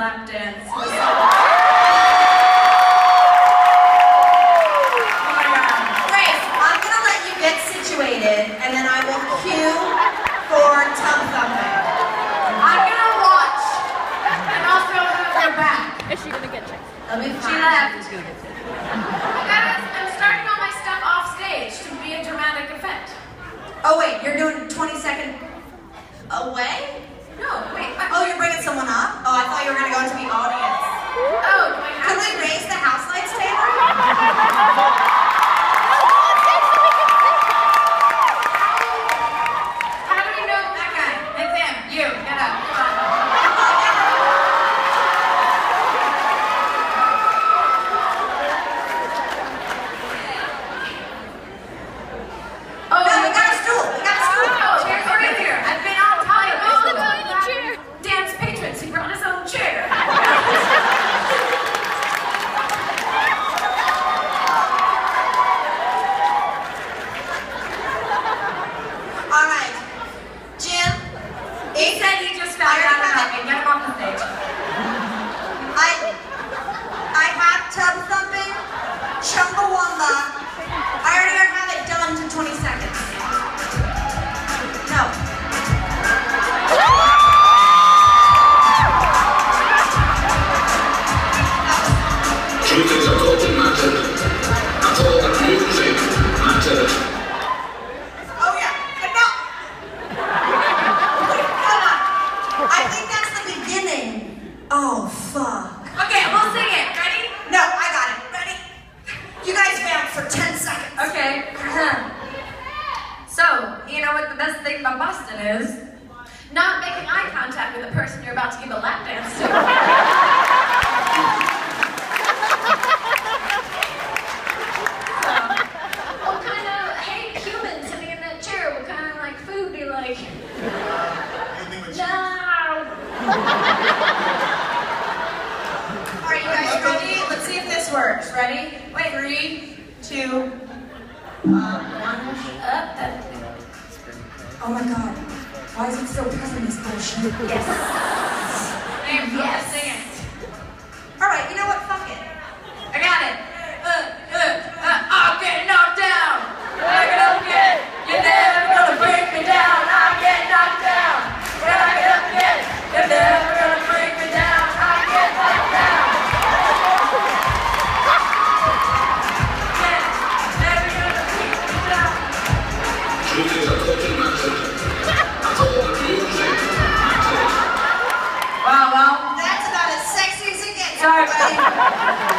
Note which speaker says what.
Speaker 1: lap dance.
Speaker 2: And then I will cue for tub thumping.
Speaker 1: I'm gonna watch and also have her back.
Speaker 3: Is she gonna get checked?
Speaker 2: Let me
Speaker 1: She left. Guys, I'm starting all my stuff off stage to be a dramatic effect.
Speaker 2: Oh wait, you're doing 20-second away?
Speaker 1: No, wait.
Speaker 2: Oh, you're bringing someone up? Oh, I thought you were gonna go into the audience.
Speaker 1: Oh, do I have
Speaker 2: Can we raise the house lights, Taylor?
Speaker 1: Not making eye contact with the person you're about to give a lap dance to. What kind of, hey, human sitting in that chair, what kind of like food do you like? No!
Speaker 2: Are you guys ready? Let's see if this works. Ready? Wait, 3, 2, 1. Oh my god. Why is it still present, this bullshit?
Speaker 1: Yes.
Speaker 2: Yes.
Speaker 1: Sing it.
Speaker 2: Alright, you know what? Fuck it.
Speaker 1: I got it. I'm getting knocked down. I get up again. You're never gonna break me down. I get knocked down. When I get up again, you're never gonna break me down. I get knocked down. Yeah, never gonna break me down.
Speaker 4: Truth is, I told you not to. I told the music not to.
Speaker 1: Wow, well.
Speaker 2: That's about as sexy as it gets.
Speaker 1: Sorry, buddy.